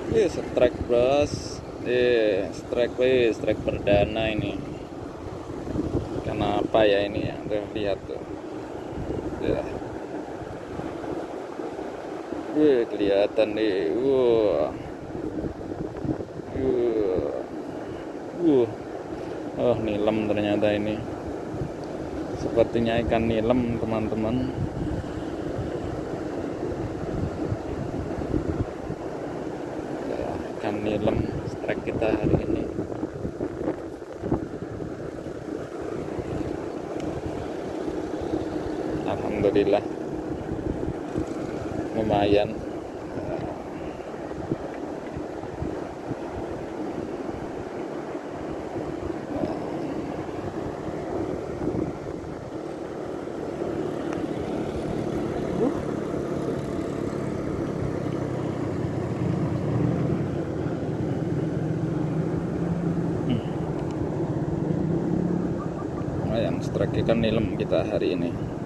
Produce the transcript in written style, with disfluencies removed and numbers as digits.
Strike bros. Strike perdana ini. Kenapa ya ini ya? Tuh, lihat tuh. Ya. Kelihatan nih. Oh, nilem ternyata ini. Sepertinya ikan nilem, teman-teman. Ikan nilem strike kita hari ini. Alhamdulillah, lumayan. Lumayan strike ikan nilem kita hari ini.